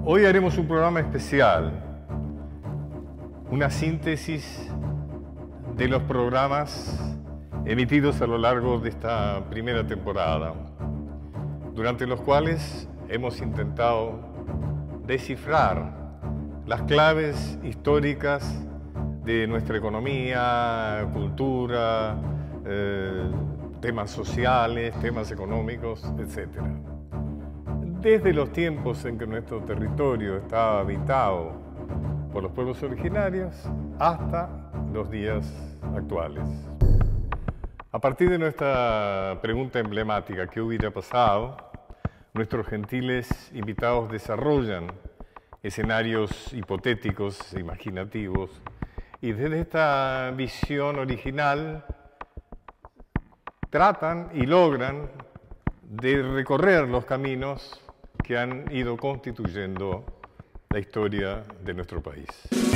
Hoy haremos un programa especial, una síntesis de los programas emitidos a lo largo de esta primera temporada, durante los cuales hemos intentado descifrar las claves históricas de nuestra economía, cultura, temas sociales, temas económicos, etc. Desde los tiempos en que nuestro territorio estaba habitado por los pueblos originarios hasta los días actuales. A partir de nuestra pregunta emblemática, ¿qué hubiera pasado?, nuestros gentiles invitados desarrollan escenarios hipotéticos, imaginativos, y desde esta visión original tratan y logran de recorrer los caminos que han ido constituyendo la historia de nuestro país.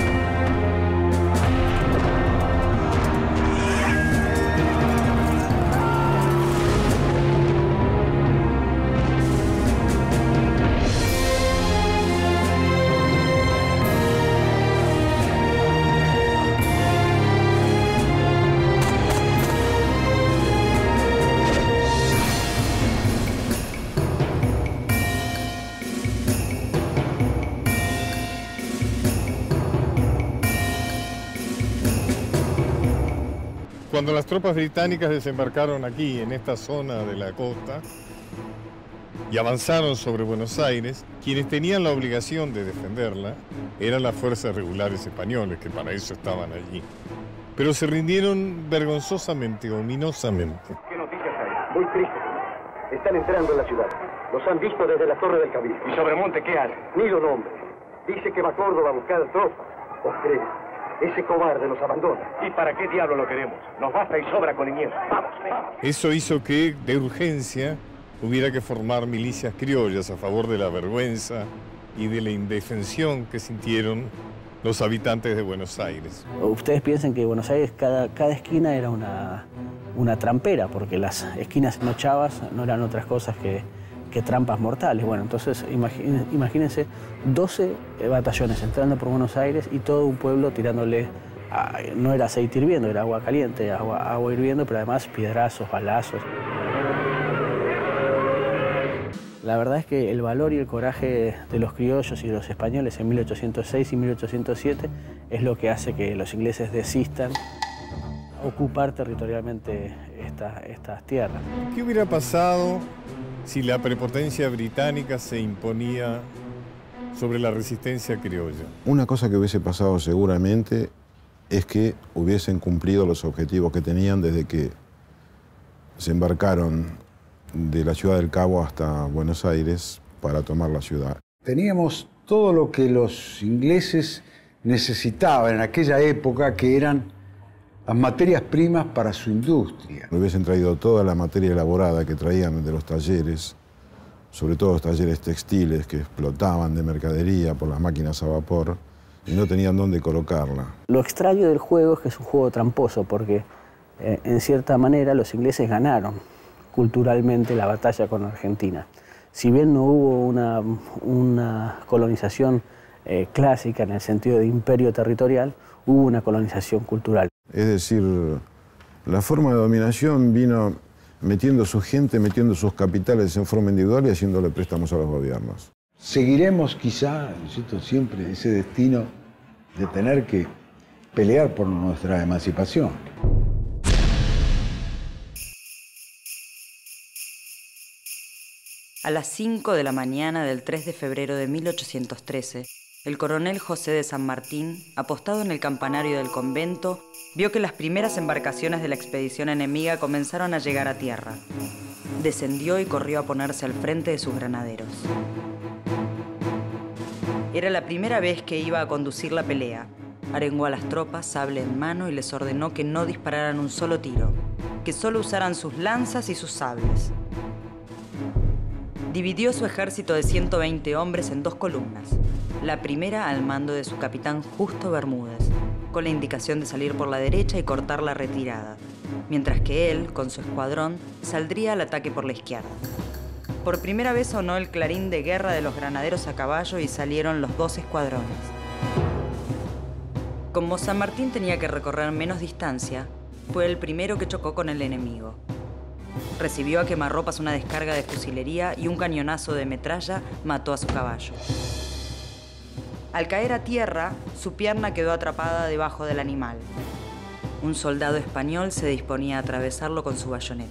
Cuando las tropas británicas desembarcaron aquí, en esta zona de la costa, y avanzaron sobre Buenos Aires, quienes tenían la obligación de defenderla eran las fuerzas regulares españoles, que para eso estaban allí. Pero se rindieron vergonzosamente, ominosamente. ¿Qué noticias hay? Muy tristes. Están entrando en la ciudad. Los han visto desde la torre del Cabildo. ¿Y Sobremonte qué hace? Ni lo nombre. Dice que va a Córdoba a buscar tropas. ¿Os crees? Ese cobarde nos abandona. ¿Y para qué diablo lo queremos? Nos basta y sobra con Liniers. ¡Vamos! Eso hizo que, de urgencia, hubiera que formar milicias criollas a favor de la vergüenza y de la indefensión que sintieron los habitantes de Buenos Aires. Ustedes piensan que Buenos Aires, cada esquina era una trampera, porque las esquinas no chavas no eran otras cosas que trampas mortales. Bueno, entonces imagínense 12 batallones entrando por Buenos Aires y todo un pueblo tirándole, no era aceite hirviendo, era agua caliente, agua hirviendo, pero además piedrazos, balazos. La verdad es que el valor y el coraje de los criollos y de los españoles en 1806 y 1807 es lo que hace que los ingleses desistan ocupar territorialmente estas tierras. ¿Qué hubiera pasado si la prepotencia británica se imponía sobre la resistencia criolla? Una cosa que hubiese pasado seguramente es que hubiesen cumplido los objetivos que tenían desde que se embarcaron de la ciudad del Cabo hasta Buenos Aires para tomar la ciudad. Teníamos todo lo que los ingleses necesitaban en aquella época, que eran las materias primas para su industria. Hubiesen traído toda la materia elaborada que traían de los talleres, sobre todo los talleres textiles que explotaban de mercadería por las máquinas a vapor, y no tenían dónde colocarla. Lo extraño del juego es que es un juego tramposo, porque en cierta manera los ingleses ganaron culturalmente la batalla con Argentina. Si bien no hubo una colonización clásica en el sentido de imperio territorial, hubo una colonización cultural. Es decir, la forma de dominación vino metiendo su gente, metiendo sus capitales en forma individual y haciéndole préstamos a los gobiernos. Seguiremos quizá, ¿cierto?, siempre ese destino de tener que pelear por nuestra emancipación. A las 5 de la mañana del 3 de febrero de 1813, el coronel José de San Martín, apostado en el campanario del convento, vio que las primeras embarcaciones de la expedición enemiga comenzaron a llegar a tierra. Descendió y corrió a ponerse al frente de sus granaderos. Era la primera vez que iba a conducir la pelea. Arengó a las tropas, sable en mano, y les ordenó que no dispararan un solo tiro, que solo usaran sus lanzas y sus sables. Dividió su ejército de 120 hombres en dos columnas. La primera al mando de su capitán Justo Bermúdez, con la indicación de salir por la derecha y cortar la retirada, mientras que él, con su escuadrón, saldría al ataque por la izquierda. Por primera vez sonó el clarín de guerra de los granaderos a caballo y salieron los 2 escuadrones. Como San Martín tenía que recorrer menos distancia, fue el primero que chocó con el enemigo. Recibió a quemarropas una descarga de fusilería y un cañonazo de metralla mató a su caballo. Al caer a tierra, su pierna quedó atrapada debajo del animal. Un soldado español se disponía a atravesarlo con su bayoneta.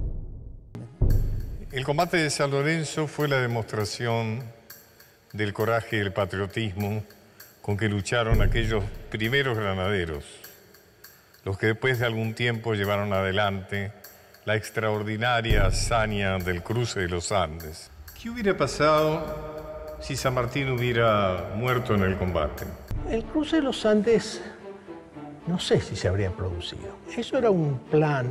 El combate de San Lorenzo fue la demostración del coraje y el patriotismo con que lucharon aquellos primeros granaderos, los que después de algún tiempo llevaron adelante la extraordinaria hazaña del cruce de los Andes. ¿Qué hubiera pasado si San Martín hubiera muerto en el combate? El cruce de los Andes, no sé si se habría producido. Eso era un plan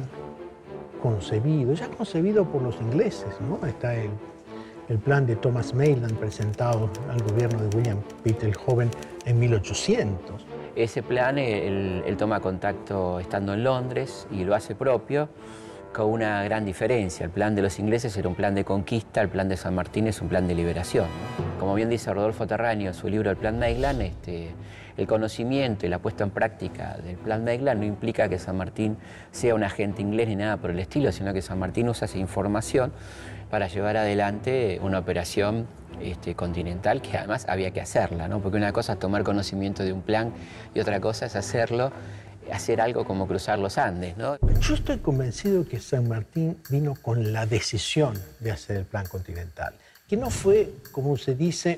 concebido, ya concebido por los ingleses, ¿no? Está el plan de Thomas Maitland presentado al gobierno de William Pitt el Joven en 1800. Ese plan, él toma contacto estando en Londres y lo hace propio con una gran diferencia. El plan de los ingleses era un plan de conquista, el plan de San Martín es un plan de liberación, ¿no? Como bien dice Rodolfo Terráneo en su libro El Plan Maitland, el conocimiento y la puesta en práctica del Plan Maitland no implica que San Martín sea un agente inglés ni nada por el estilo, sino que San Martín usa esa información para llevar adelante una operación continental que además había que hacerla, ¿no? Porque una cosa es tomar conocimiento de un plan y otra cosa es hacer algo como cruzar los Andes, ¿no? Yo estoy convencido que San Martín vino con la decisión de hacer el plan continental, que no fue, como se dice,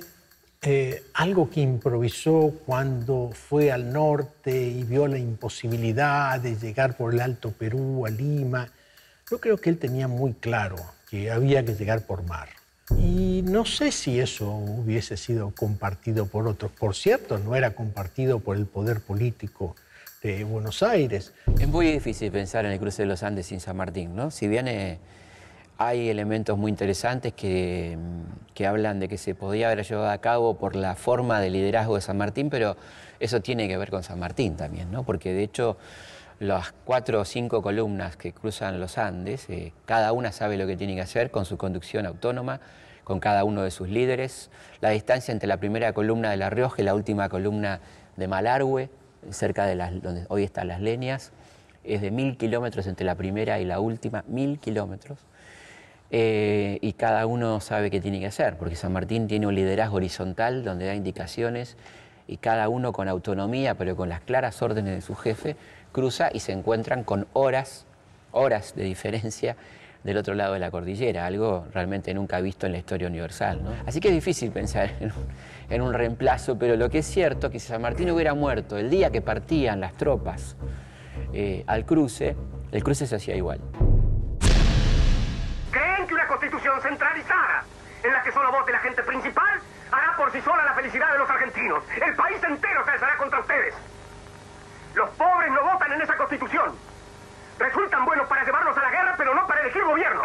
algo que improvisó cuando fue al norte y vio la imposibilidad de llegar por el Alto Perú a Lima. Yo creo que él tenía muy claro que había que llegar por mar. Y no sé si eso hubiese sido compartido por otros. Por cierto, no era compartido por el poder político de Buenos Aires. Es muy difícil pensar en el cruce de los Andes sin San Martín, ¿no? Si bien hay elementos muy interesantes que hablan de que se podía haber llevado a cabo por la forma de liderazgo de San Martín, pero eso tiene que ver con San Martín también, ¿no? Porque de hecho las 4 o 5 columnas que cruzan los Andes, cada una sabe lo que tiene que hacer con su conducción autónoma, con cada uno de sus líderes. La distancia entre la primera columna de La Rioja y la última columna de Malargüe, cerca de donde hoy están Las Leñas, es de 1000 kilómetros entre la primera y la última, 1000 kilómetros. Y cada uno sabe qué tiene que hacer, porque San Martín tiene un liderazgo horizontal donde da indicaciones y cada uno con autonomía, pero con las claras órdenes de su jefe, cruza y se encuentran con horas de diferencia del otro lado de la cordillera, algo realmente nunca visto en la historia universal, ¿no? Así que es difícil pensar en un reemplazo, pero lo que es cierto es que si San Martín hubiera muerto el día que partían las tropas al cruce, el cruce se hacía igual. ¿Creen que una constitución centralizada, en la que solo vote la gente principal, hará por sí sola la felicidad de los argentinos? El país entero se alzará contra ustedes. Los pobres no votan en esa constitución. Resultan buenos para llevarnos a la guerra, pero no para elegir gobierno.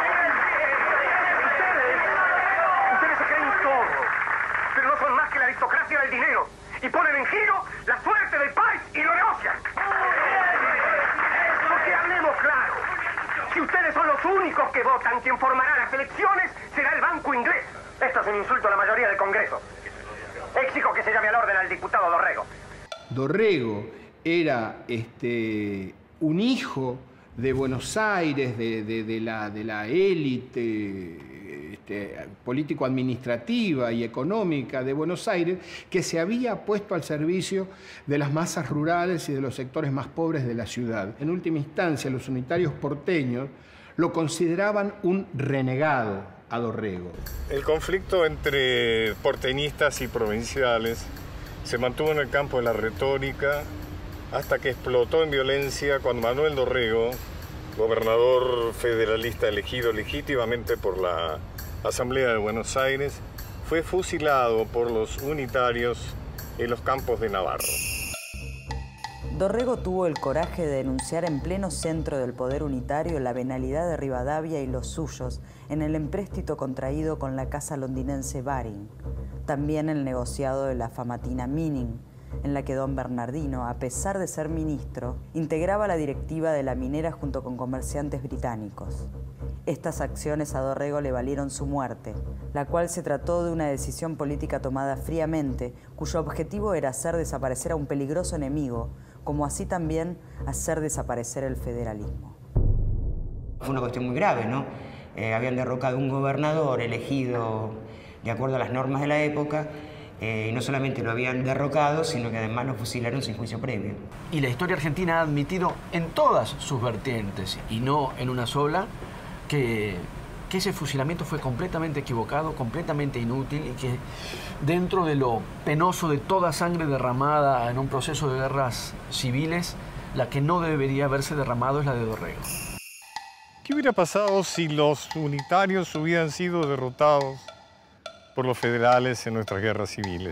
Ustedes se creen todo, pero no son más que la aristocracia del dinero y ponen en giro la suerte del país y lo negocian. Porque hablemos claro. Si ustedes son los únicos que votan, quien formará las elecciones será el Banco Inglés. Esto es un insulto a la mayoría del Congreso. Exijo que se llame al orden al diputado Dorrego. Dorrego era un hijo de Buenos Aires, de la élite político-administrativa y económica de Buenos Aires, que se había puesto al servicio de las masas rurales y de los sectores más pobres de la ciudad. En última instancia, los unitarios porteños lo consideraban un renegado a Dorrego. El conflicto entre porteñistas y provinciales se mantuvo en el campo de la retórica hasta que explotó en violencia cuando Manuel Dorrego, gobernador federalista elegido legítimamente por la Asamblea de Buenos Aires, fue fusilado por los unitarios en los campos de Navarro. Dorrego tuvo el coraje de denunciar en pleno centro del poder unitario la venalidad de Rivadavia y los suyos en el empréstito contraído con la casa londinense Baring, también el negociado de la famatina Mining, en la que don Bernardino, a pesar de ser ministro, integraba la directiva de la minera junto con comerciantes británicos. Estas acciones a Dorrego le valieron su muerte, la cual se trató de una decisión política tomada fríamente, cuyo objetivo era hacer desaparecer a un peligroso enemigo, como así también hacer desaparecer el federalismo. Fue una cuestión muy grave, ¿no? Habían derrocado un gobernador elegido de acuerdo a las normas de la época, y no solamente lo habían derrocado, sino que además lo fusilaron sin juicio previo. Y la historia argentina ha admitido en todas sus vertientes, y no en una sola, que ese fusilamiento fue completamente equivocado, completamente inútil, y que dentro de lo penoso de toda sangre derramada en un proceso de guerras civiles, la que no debería haberse derramado es la de Dorrego. ¿Qué hubiera pasado si los unitarios hubieran sido derrotados por los federales en nuestras guerras civiles?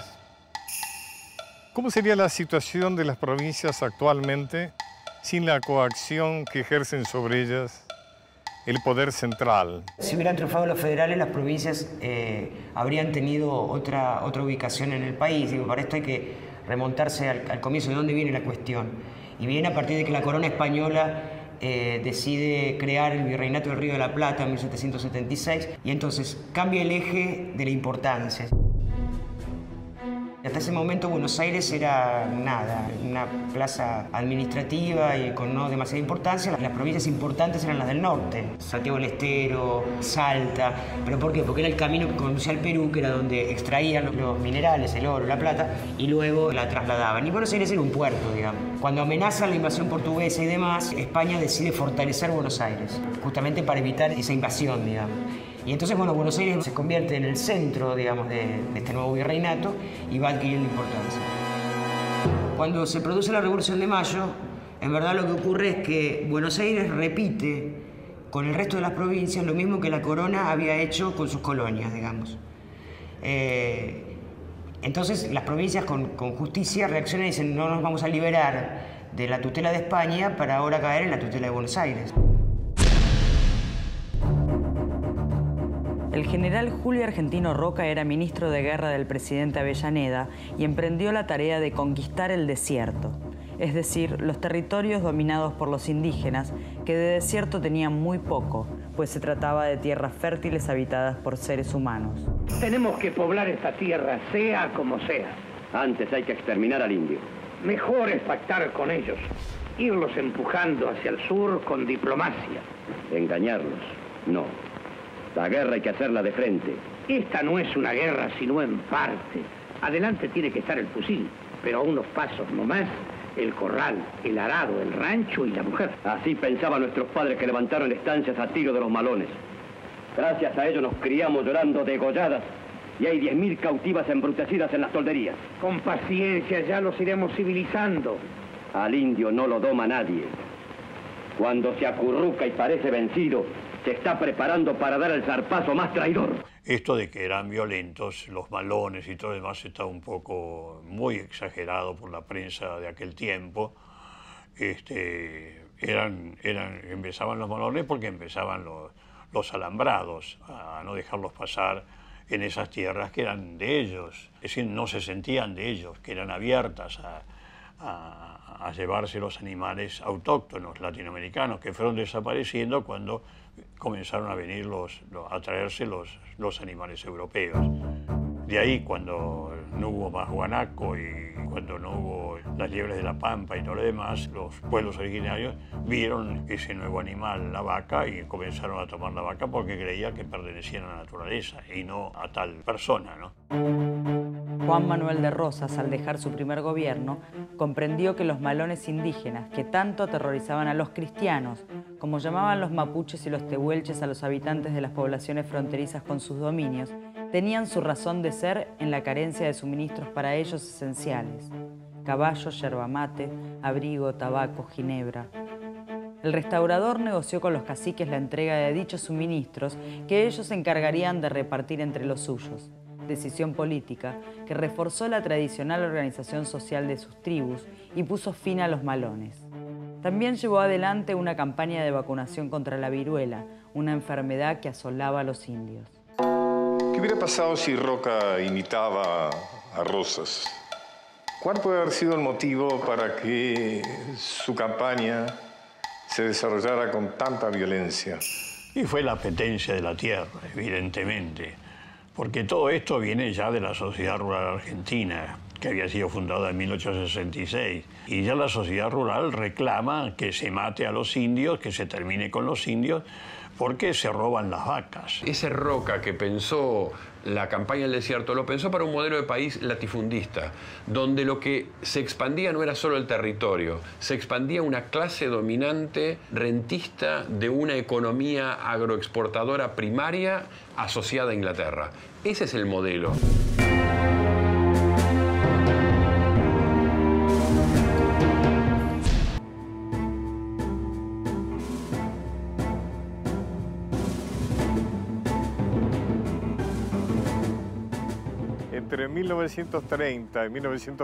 ¿Cómo sería la situación de las provincias actualmente sin la coacción que ejercen sobre ellas el poder central? Si hubieran triunfado los federales, las provincias habrían tenido otra ubicación en el país. Digo, para esto hay que remontarse al comienzo de dónde viene la cuestión. Y viene a partir de que la corona española decide crear el Virreinato del Río de la Plata en 1776 y entonces cambia el eje de la importancia. Hasta ese momento Buenos Aires era nada, una plaza administrativa y con no demasiada importancia. Las provincias importantes eran las del norte, Santiago del Estero, Salta. ¿Pero por qué? Porque era el camino que conducía al Perú, que era donde extraían los minerales, el oro, la plata, y luego la trasladaban. Y Buenos Aires era un puerto, digamos. Cuando amenaza la invasión portuguesa y demás, España decide fortalecer Buenos Aires, justamente para evitar esa invasión, digamos. Y entonces, bueno, Buenos Aires se convierte en el centro, digamos, de este nuevo virreinato y va adquiriendo importancia. Cuando se produce la Revolución de Mayo, en verdad lo que ocurre es que Buenos Aires repite con el resto de las provincias lo mismo que la corona había hecho con sus colonias, digamos. Entonces, las provincias con justicia reaccionan y dicen: no nos vamos a liberar de la tutela de España para ahora caer en la tutela de Buenos Aires. El general Julio Argentino Roca era ministro de guerra del presidente Avellaneda y emprendió la tarea de conquistar el desierto, es decir, los territorios dominados por los indígenas, que de desierto tenían muy poco, pues se trataba de tierras fértiles habitadas por seres humanos. Tenemos que poblar esta tierra, sea como sea. Antes hay que exterminar al indio. Mejor es pactar con ellos, irlos empujando hacia el sur con diplomacia. Engañarlos, no. La guerra hay que hacerla de frente. Esta no es una guerra, sino en parte. Adelante tiene que estar el fusil, pero a unos pasos nomás, el corral, el arado, el rancho y la mujer. Así pensaban nuestros padres que levantaron estancias a tiro de los malones. Gracias a ellos nos criamos llorando degolladas y hay 10.000 cautivas embrutecidas en las tolderías. Con paciencia ya los iremos civilizando. Al indio no lo doma nadie. Cuando se acurruca y parece vencido, se está preparando para dar el zarpazo más traidor. Esto de que eran violentos, los malones y todo lo demás, está un poco muy exagerado por la prensa de aquel tiempo. Empezaban los malones porque empezaban los alambrados a no dejarlos pasar en esas tierras que eran de ellos. Es decir, no se sentían de ellos, que eran abiertas a llevarse los animales autóctonos latinoamericanos, que fueron desapareciendo cuando comenzaron a venir a traerse los animales europeos. De ahí, cuando no hubo más guanaco y cuando no hubo las liebres de la pampa y todo lo demás, los pueblos originarios vieron ese nuevo animal, la vaca, y comenzaron a tomar la vaca porque creían que pertenecían a la naturaleza y no a tal persona, ¿no? Juan Manuel de Rosas, al dejar su primer gobierno, comprendió que los malones indígenas, que tanto aterrorizaban a los cristianos, como llamaban los mapuches y los tehuelches a los habitantes de las poblaciones fronterizas con sus dominios, tenían su razón de ser en la carencia de suministros para ellos esenciales: caballo, yerba mate, abrigo, tabaco, ginebra. El restaurador negoció con los caciques la entrega de dichos suministros que ellos se encargarían de repartir entre los suyos. Decisión política que reforzó la tradicional organización social de sus tribus y puso fin a los malones. También llevó adelante una campaña de vacunación contra la viruela, una enfermedad que asolaba a los indios. ¿Qué hubiera pasado si Roca imitaba a Rosas? ¿Cuál puede haber sido el motivo para que su campaña se desarrollara con tanta violencia? Y fue la apetencia de la tierra, evidentemente, porque todo esto viene ya de la Sociedad Rural Argentina, que había sido fundada en 1866. Y ya la sociedad rural reclama que se mate a los indios, que se termine con los indios, porque se roban las vacas. Ese Roca que pensó la campaña del desierto, lo pensó para un modelo de país latifundista, donde lo que se expandía no era solo el territorio, se expandía una clase dominante rentista de una economía agroexportadora primaria asociada a Inglaterra. Ese es el modelo. Entre 1930 y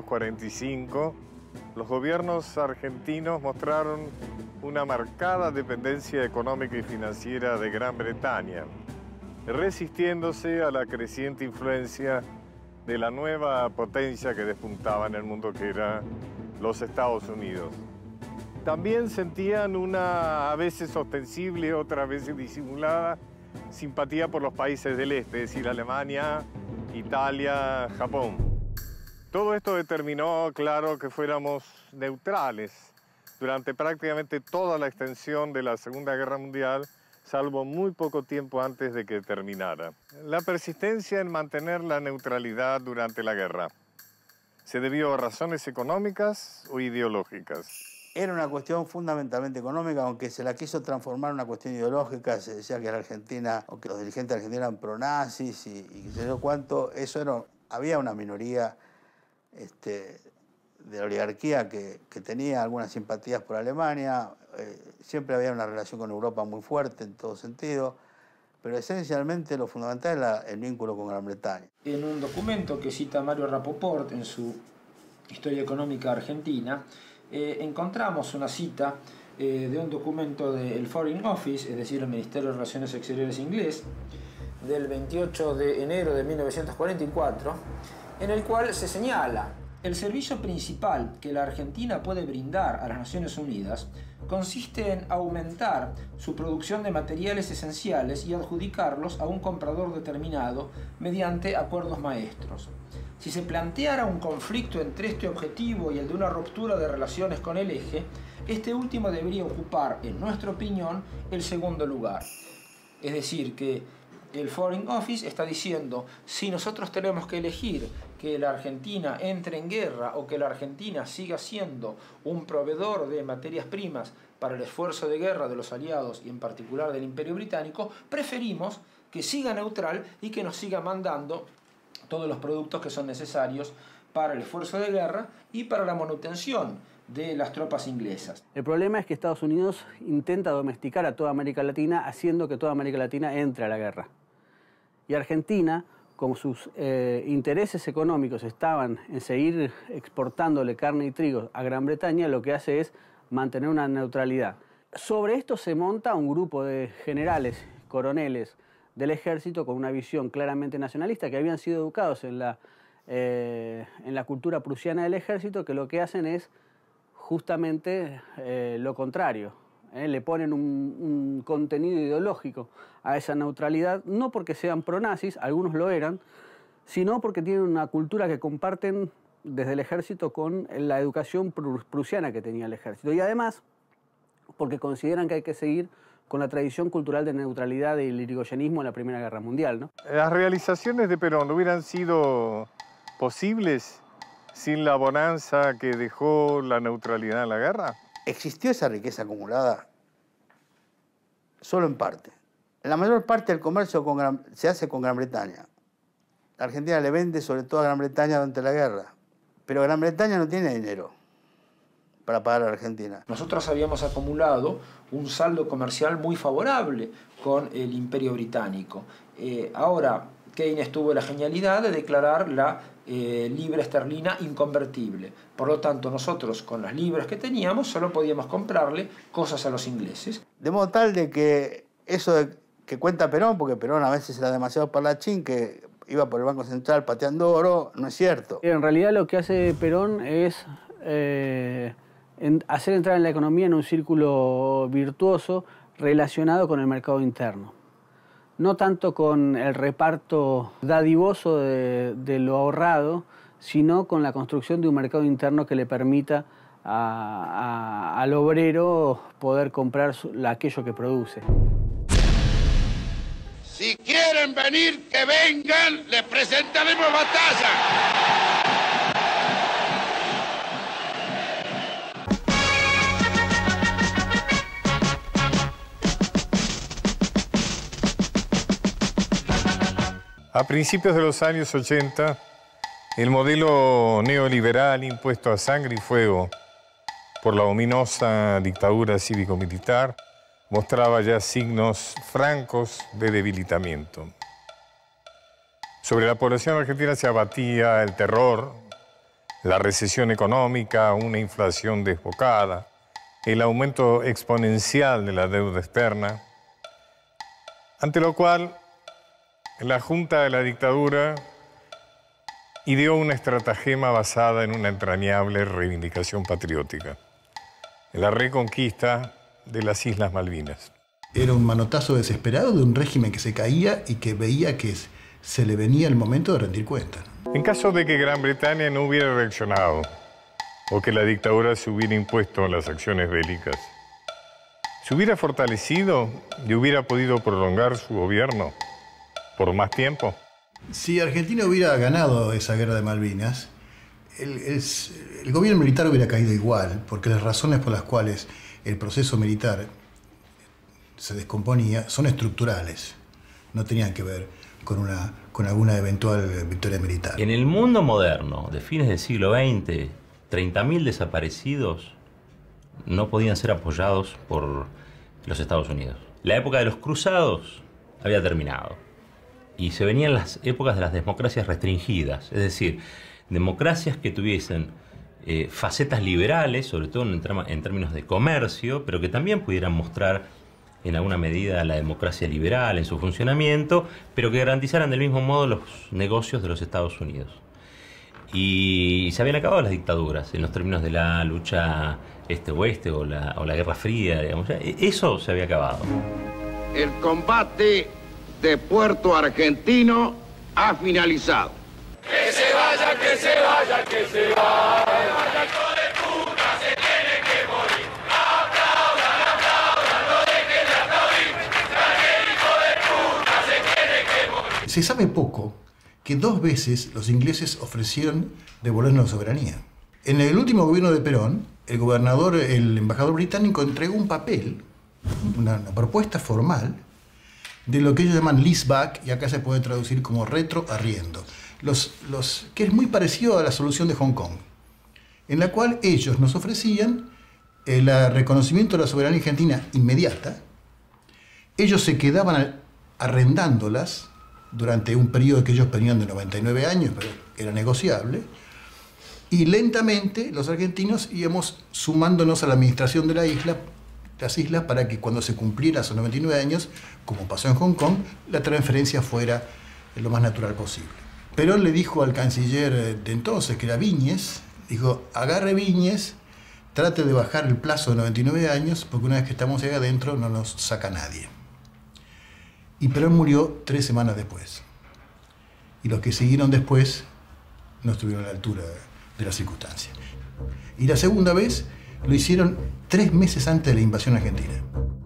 1945, los gobiernos argentinos mostraron una marcada dependencia económica y financiera de Gran Bretaña, resistiéndose a la creciente influencia de la nueva potencia que despuntaba en el mundo, que era los Estados Unidos. También sentían una a veces ostensible, otras veces disimulada, simpatía por los países del este, es decir, Alemania, Italia, Japón. Todo esto determinó, claro, que fuéramos neutrales durante prácticamente toda la extensión de la Segunda Guerra Mundial, salvo muy poco tiempo antes de que terminara. La persistencia en mantener la neutralidad durante la guerra se debió a razones económicas o ideológicas. Era una cuestión fundamentalmente económica, aunque se la quiso transformar en una cuestión ideológica. Se decía que la Argentina, o que los dirigentes argentinos eran pronazis y qué sé yo cuánto. Eso era, había una minoría de la oligarquía que tenía algunas simpatías por Alemania. Siempre había una relación con Europa muy fuerte en todo sentido. Pero esencialmente lo fundamental era el vínculo con Gran Bretaña. En un documento que cita Mario Rapoport en su Historia Económica Argentina, encontramos una cita de un documento del Foreign Office, es decir, el Ministerio de Relaciones Exteriores inglés, del 28 de enero de 1944, en el cual se señala: el servicio principal que la Argentina puede brindar a las Naciones Unidas consiste en aumentar su producción de materiales esenciales y adjudicarlos a un comprador determinado mediante acuerdos maestros. Si se planteara un conflicto entre este objetivo y el de una ruptura de relaciones con el eje, este último debería ocupar, en nuestra opinión, el segundo lugar. Es decir, que el Foreign Office está diciendo, si nosotros tenemos que elegir que la Argentina entre en guerra o que la Argentina siga siendo un proveedor de materias primas para el esfuerzo de guerra de los aliados y en particular del Imperio Británico, preferimos que siga neutral y que nos siga mandando todos los productos que son necesarios para el esfuerzo de guerra y para la manutención de las tropas inglesas. El problema es que Estados Unidos intenta domesticar a toda América Latina, haciendo que toda América Latina entre a la guerra. Y Argentina, como sus intereses económicos estaban en seguir exportándole carne y trigo a Gran Bretaña, lo que hace es mantener una neutralidad. Sobre esto se monta un grupo de generales, coroneles del ejército con una visión claramente nacionalista, que habían sido educados en la cultura prusiana del ejército, que lo que hacen es justamente lo contrario. Le ponen un contenido ideológico a esa neutralidad, no porque sean pronazis, algunos lo eran, sino porque tienen una cultura que comparten desde el ejército con la educación prusiana que tenía el ejército. Y además, porque consideran que hay que seguir con la tradición cultural de neutralidad del irigoyenismo en la Primera Guerra Mundial, ¿no? Las realizaciones de Perón hubieran sido posibles sin la bonanza que dejó la neutralidad en la guerra. ¿Existió esa riqueza acumulada? Solo en parte. La mayor parte del comercio se hace con Gran Bretaña. La Argentina le vende sobre todo a Gran Bretaña durante la guerra. Pero Gran Bretaña no tiene dinero para pagar a la Argentina. Nosotros habíamos acumulado un saldo comercial muy favorable con el Imperio Británico. Ahora, Keynes tuvo la genialidad de declarar la libra esterlina inconvertible. Por lo tanto, nosotros con las libras que teníamos solo podíamos comprarle cosas a los ingleses. De modo tal de que eso que cuenta Perón, porque Perón a veces era demasiado parlachín, que iba por el Banco Central pateando oro, no es cierto. En realidad lo que hace Perón es hacer entrar en la economía en un círculo virtuoso relacionado con el mercado interno. No tanto con el reparto dadivoso de lo ahorrado, sino con la construcción de un mercado interno que le permita al obrero poder comprar aquello que produce. Si quieren venir, que vengan, les presentaremos batalla. A principios de los años 80, el modelo neoliberal impuesto a sangre y fuego por la ominosa dictadura cívico-militar mostraba ya signos francos de debilitamiento. Sobre la población argentina se abatía el terror, la recesión económica, una inflación desbocada, el aumento exponencial de la deuda externa, ante lo cual la Junta de la dictadura ideó una estratagema basada en una entrañable reivindicación patriótica, la reconquista de las Islas Malvinas. Era un manotazo desesperado de un régimen que se caía y que veía que se le venía el momento de rendir cuentas. En caso de que Gran Bretaña no hubiera reaccionado o que la dictadura se hubiera impuesto en las acciones bélicas, ¿se hubiera fortalecido y hubiera podido prolongar su gobierno por más tiempo? Si Argentina hubiera ganado esa guerra de Malvinas, el gobierno militar hubiera caído igual, porque las razones por las cuales el proceso militar se descomponía son estructurales, no tenían que ver con alguna eventual victoria militar. En el mundo moderno, de fines del siglo XX, 30.000 desaparecidos no podían ser apoyados por los Estados Unidos. La época de los cruzados había terminado y se venían las épocas de las democracias restringidas, es decir, democracias que tuviesen facetas liberales, sobre todo en términos de comercio, pero que también pudieran mostrar en alguna medida la democracia liberal en su funcionamiento, pero que garantizaran del mismo modo los negocios de los Estados Unidos. Y se habían acabado las dictaduras en los términos de la lucha este-oeste o la Guerra Fría, digamos. Eso se había acabado. El combate de Puerto Argentino ha finalizado. Que se vaya, que se vaya, que se vaya. Hijo de puta, se tiene que morir. Aplaudan, aplaudan, no dejen de aplaudir. El hijo de puta se tiene que morir. Se sabe poco que 2 veces los ingleses ofrecieron devolvernos la soberanía. En el último gobierno de Perón, el embajador británico entregó un papel, una propuesta formal, de lo que ellos llaman leaseback, y acá se puede traducir como retroarriendo, que es muy parecido a la solución de Hong Kong, en la cual ellos nos ofrecían el reconocimiento de la soberanía argentina inmediata. Ellos se quedaban arrendándolas durante un periodo que ellos tenían de 99 años, pero era negociable, y lentamente los argentinos íbamos sumándonos a la administración de las islas para que cuando se cumplieran esos 99 años, como pasó en Hong Kong, la transferencia fuera lo más natural posible. Perón le dijo al canciller de entonces, que era Viñes, dijo, agarre Viñes, trate de bajar el plazo de 99 años, porque una vez que estamos ahí adentro no nos saca nadie. Y Perón murió 3 semanas después. Y los que siguieron después no estuvieron a la altura de las circunstancias. Y la segunda vez lo hicieron 3 meses antes de la invasión argentina.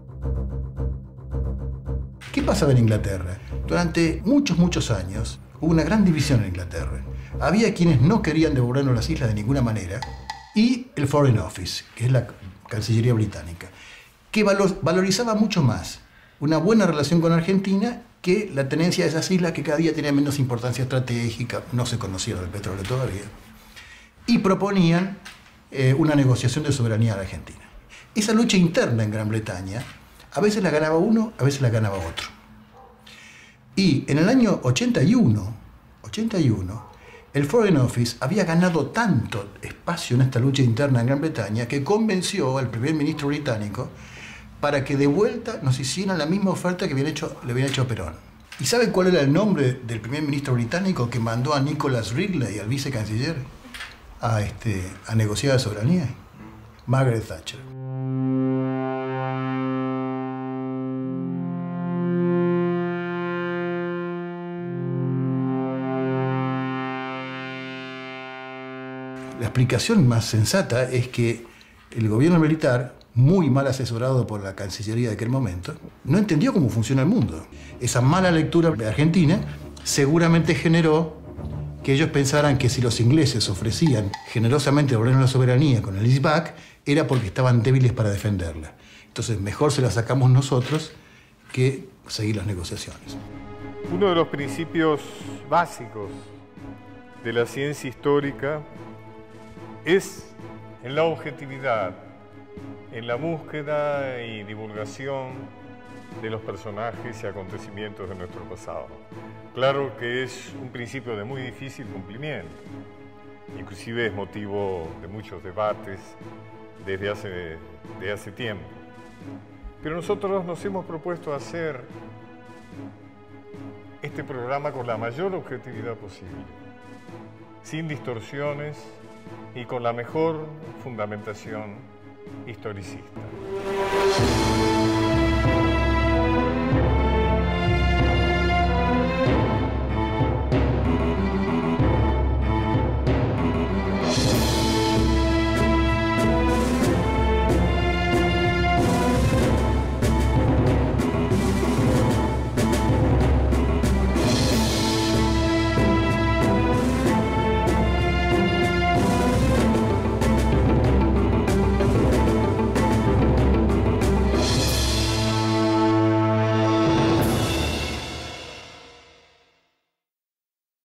¿Qué pasaba en Inglaterra? Durante muchos años hubo una gran división en Inglaterra. Había quienes no querían devolvernos las islas de ninguna manera, y el Foreign Office, que es la Cancillería británica, que valorizaba mucho más una buena relación con Argentina que la tenencia de esas islas, que cada día tenían menos importancia estratégica, no se conocía el petróleo todavía, y proponían una negociación de soberanía de Argentina. Esa lucha interna en Gran Bretaña, a veces la ganaba uno, a veces la ganaba otro. Y en el año 81, el Foreign Office había ganado tanto espacio en esta lucha interna en Gran Bretaña que convenció al primer ministro británico para que de vuelta nos hicieran la misma oferta que le habían hecho a Perón. ¿Y saben cuál era el nombre del primer ministro británico que mandó a Nicholas Ridley, al vicecanciller, a negociar la soberanía? Margaret Thatcher. La explicación más sensata es que el gobierno militar, muy mal asesorado por la Cancillería de aquel momento, no entendió cómo funciona el mundo. Esa mala lectura de Argentina seguramente generó que ellos pensaran que si los ingleses ofrecían generosamente devolvernos la soberanía con el East Back, era porque estaban débiles para defenderla. Entonces mejor se la sacamos nosotros que seguir las negociaciones. Uno de los principios básicos de la ciencia histórica es en la objetividad, en la búsqueda y divulgación de los personajes y acontecimientos de nuestro pasado. Claro que es un principio de muy difícil cumplimiento, inclusive es motivo de muchos debates desde hace tiempo. Pero nosotros nos hemos propuesto hacer este programa con la mayor objetividad posible, sin distorsiones y con la mejor fundamentación historicista.